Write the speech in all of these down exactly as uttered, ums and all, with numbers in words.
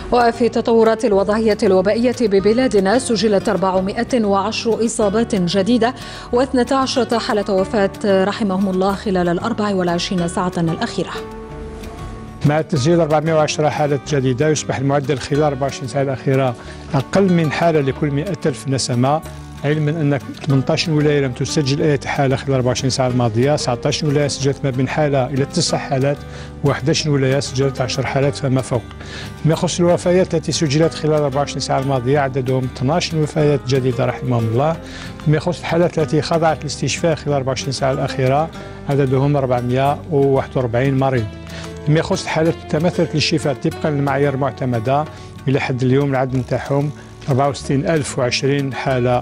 وفي تطورات الوضعية الوبائية ببلادنا سجلت أربعمائة وعشر إصابات جديدة واثنتا عشرة حالة وفاة رحمهم الله خلال الأربع والعشرين ساعة الأخيرة. مع تسجيل أربعمائة وعشرة حالة جديدة يصبح المعدل خلال أربع وعشرين ساعة الأخيرة أقل من حالة لكل مائة ألف نسمة، علما أن ثمانية عشر ولاية لم تسجل أي حالة خلال أربع وعشرين ساعة الماضية، تسعة عشر ولاية سجلت ما بين حالة إلى تسع حالات، وأحد عشر ولاية سجلت عشر حالات فما فوق. فيما يخص الوفيات التي سجلت خلال أربع وعشرين ساعة الماضية عددهم اثنتا عشرة وفاة جديدة رحمهم الله. فيما يخص الحالات التي خضعت للاستشفاء خلال أربع وعشرين ساعة الأخيرة عددهم أربعمائة وواحد وأربعين مريض. فيما يخص الحالات تمثلت للشفاء طبقا للمعايير المعتمدة إلى حد اليوم العدد نتاعهم أربعة وستين ألف وعشرين حالة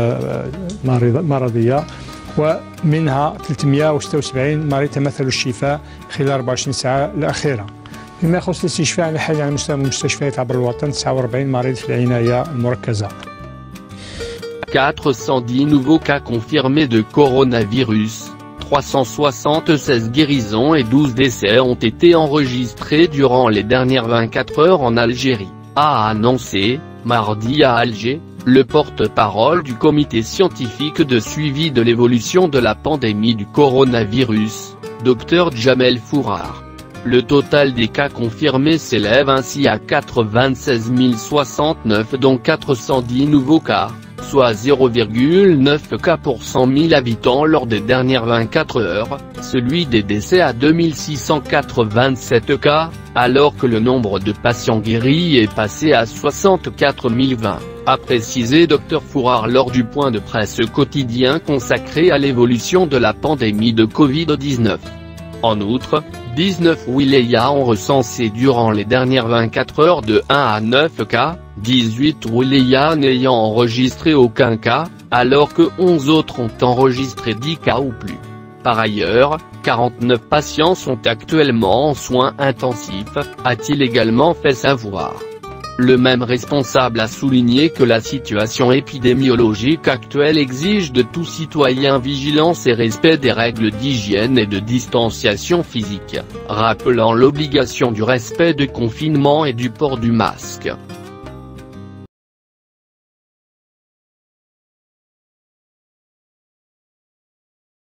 مرضية، ومنها ثلاثمائة وستة وسبعين مريض تمثلوا الشفاء خلال أربع وعشرين ساعة الأخيرة. فيما يخص الاستشفاء على حال على مستوى المستشفيات عبر الوطن تسعة وأربعين مريض في العناية المركزة. quatre cent dix nouveaux cas confirmés de coronavirus, trois cent soixante-seize guérisons et douze décès ont été enregistrés durant les dernières vingt-quatre heures en Algérie, a annoncé, mardi à Alger, le porte-parole du comité scientifique de suivi de l'évolution de la pandémie du coronavirus, Dr Jamel Fourar. Le total des cas confirmés s'élève ainsi à quatre-vingt-seize mille soixante-neuf dont quatre cent dix nouveaux cas, soit zéro virgule neuf cas pour cent mille habitants lors des dernières vingt-quatre heures, celui des décès à deux mille six cent quatre-vingt-sept cas, alors que le nombre de patients guéris est passé à soixante-quatre mille vingt, a précisé Dr Fourar lors du point de presse quotidien consacré à l'évolution de la pandémie de Covid dix-neuf. En outre, dix-neuf wilayas ont recensé durant les dernières vingt-quatre heures de un à neuf cas, dix-huit wilayas n'ayant enregistré aucun cas, alors que onze autres ont enregistré dix cas ou plus. Par ailleurs, quarante-neuf patients sont actuellement en soins intensifs, a-t-il également fait savoir. Le même responsable a souligné que la situation épidémiologique actuelle exige de tout citoyen vigilance et respect des règles d'hygiène et de distanciation physique, rappelant l'obligation du respect du confinement et du port du masque.